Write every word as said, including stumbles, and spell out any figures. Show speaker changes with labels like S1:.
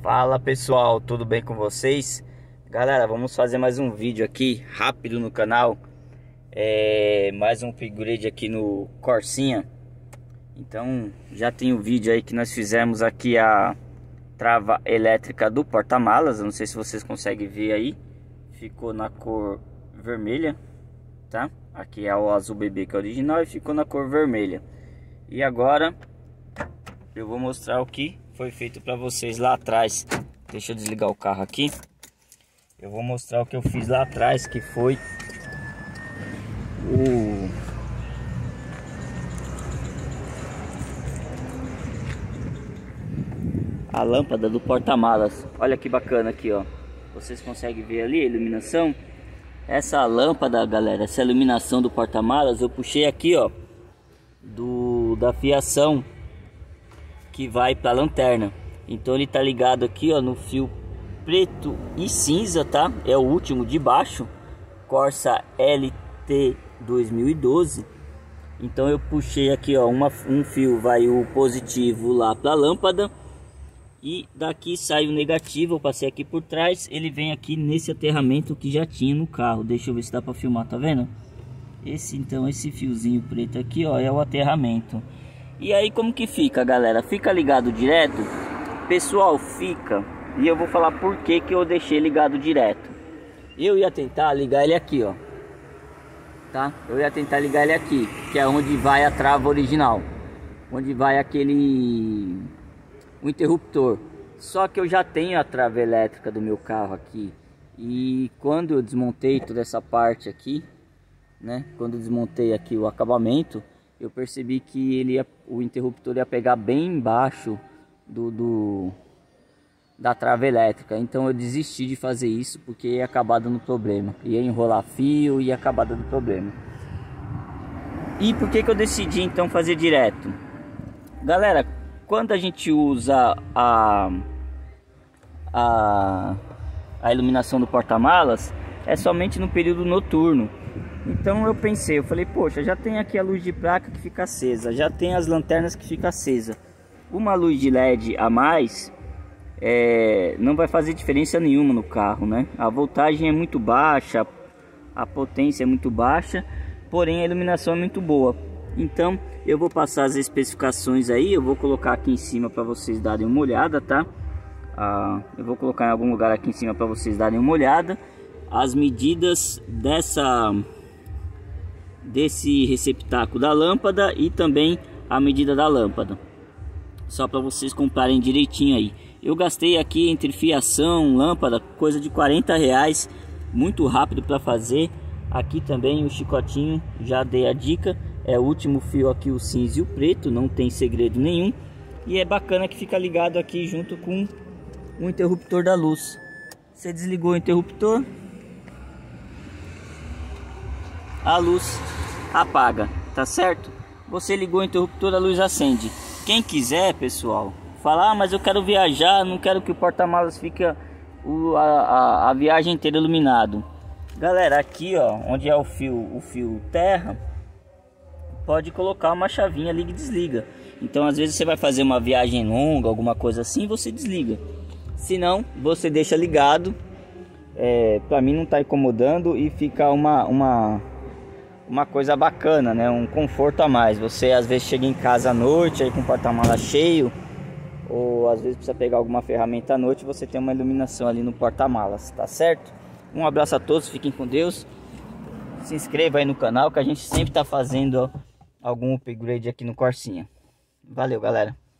S1: Fala pessoal, tudo bem com vocês? Galera, vamos fazer mais um vídeo aqui rápido no canal. É mais um upgrade aqui no Corsinha. Então já tem o vídeo aí que nós fizemos aqui a trava elétrica do porta-malas. Eu não sei se vocês conseguem ver aí. Ficou na cor vermelha, tá? Aqui é o azul bebê que é original e ficou na cor vermelha. E agora eu vou mostrar o que foi feito para vocês lá atrás. Deixa eu desligar o carro aqui. Eu vou mostrar o que eu fiz lá atrás, que foi o a lâmpada do porta-malas. Olha que bacana aqui, ó. Vocês conseguem ver ali a iluminação? Essa lâmpada, galera, essa iluminação do porta-malas eu puxei aqui, ó, do da fiação que vai para a lanterna. Então ele tá ligado aqui, ó, no fio preto e cinza, tá? É o último de baixo, Corsa L T dois mil e doze. Então eu puxei aqui, ó, uma, um fio vai o positivo lá para a lâmpada e daqui sai o negativo. Eu passei aqui por trás, ele vem aqui nesse aterramento que já tinha no carro. Deixa eu ver se dá para filmar, tá vendo? Esse então, esse fiozinho preto aqui, ó, é o aterramento. E aí como que fica, galera? Fica ligado direto? Pessoal, fica. E eu vou falar por que que eu deixei ligado direto. Eu ia tentar ligar ele aqui, ó, tá? Eu ia tentar ligar ele aqui, que é onde vai a trava original, onde vai aquele o interruptor. Só que eu já tenho a trava elétrica do meu carro aqui. E quando eu desmontei toda essa parte aqui, né? Quando eu desmontei aqui o acabamento, eu percebi que ele ia, o interruptor ia pegar bem embaixo do, do da trava elétrica. Então eu desisti de fazer isso porque ia acabar dando problema, ia enrolar fio e ia acabar dando problema. E por que que eu decidi então fazer direto? Galera, quando a gente usa a a, a iluminação do porta-malas, é somente no período noturno. Então eu pensei, eu falei, poxa, já tem aqui a luz de placa que fica acesa, já tem as lanternas que fica acesa. Uma luz de L E D a mais é, não vai fazer diferença nenhuma no carro, né? A voltagem é muito baixa, a potência é muito baixa, porém a iluminação é muito boa. Então eu vou passar as especificações aí, eu vou colocar aqui em cima para vocês darem uma olhada, tá? Ah, eu vou colocar em algum lugar aqui em cima para vocês darem uma olhada. As medidas dessa desse receptáculo da lâmpada e também a medida da lâmpada, só para vocês comprarem direitinho aí. Eu gastei aqui entre fiação, lâmpada, coisa de quarenta reais, muito rápido para fazer. Aqui também o chicotinho, já dei a dica, é o último fio aqui, o cinza e o preto, não tem segredo nenhum. E é bacana que fica ligado aqui junto com o interruptor da luz. Você desligou o interruptor, a luz apaga, tá certo? Você ligou o interruptor, a luz acende. Quem quiser, pessoal, falar, ah, mas eu quero viajar, não quero que o porta-malas fique o, a, a, a viagem inteira iluminado. Galera, aqui ó, onde é o fio, o fio terra, pode colocar uma chavinha liga e desliga. Então às vezes você vai fazer uma viagem longa, alguma coisa assim, você desliga. Se não, você deixa ligado. É, para mim não tá incomodando e fica uma, uma, uma coisa bacana, né? Um conforto a mais. Você às vezes chega em casa à noite aí com o porta-malas cheio, ou às vezes precisa pegar alguma ferramenta à noite, você tem uma iluminação ali no porta-malas, tá certo? Um abraço a todos, fiquem com Deus. Se inscreva aí no canal que a gente sempre tá fazendo algum upgrade aqui no Corsinha. Valeu, galera.